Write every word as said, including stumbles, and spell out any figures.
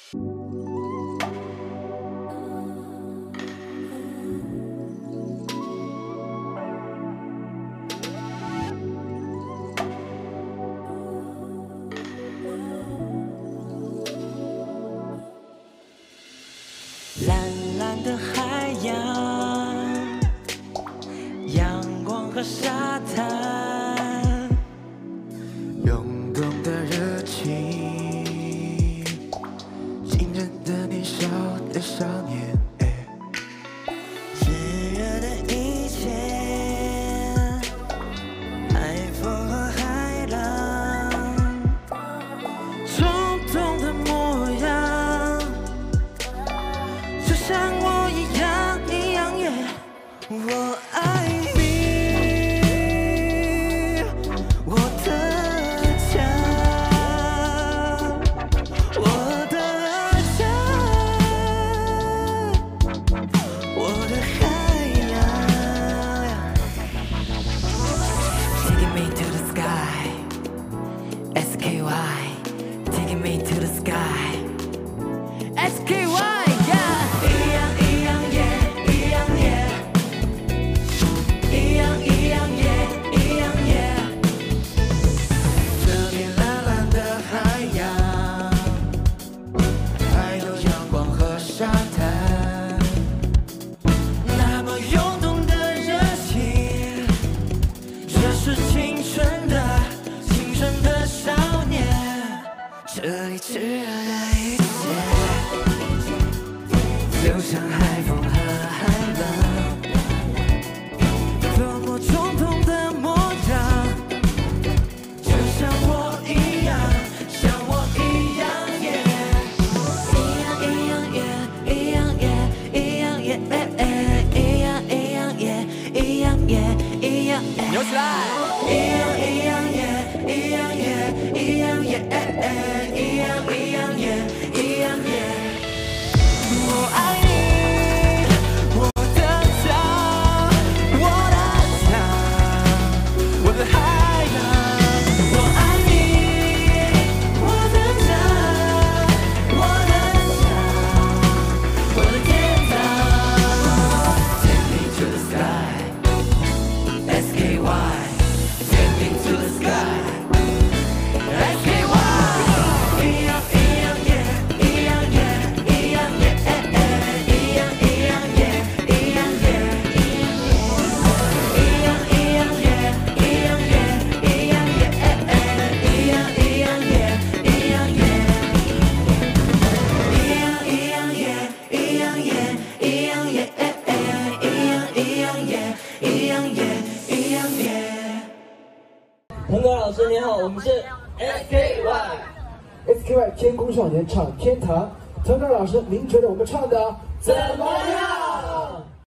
蓝蓝的海洋，阳光和沙滩，涌动的热情，惊人的年少的少年，炙热的一切，海风和海浪，冲动的模样。 就像我一样一样耶，我爱你，我的家，我的家，我的海洋。Taking me to the sky, S K Y. Taking me to the sky, S K Y. 这里炙热的一切，就像海风和海浪，多么冲动的模样，就像我一样，像我一样耶，一样一样耶，一样耶，一样耶，一样一样耶，一样耶，一样耶，扭起来，一样一样耶，一样耶，一样耶。一样一样耶，一样耶。我爱你，我的家，我的家，我的海洋。我爱你，我的家，我的家，我的天堂。Take me to the sky, S K Y. Take me to the sky, S K Y. 腾格老师你好，我们是 S K Y。S K Y 天空少年唱天堂，腾格老师，您觉得我们唱的怎么样？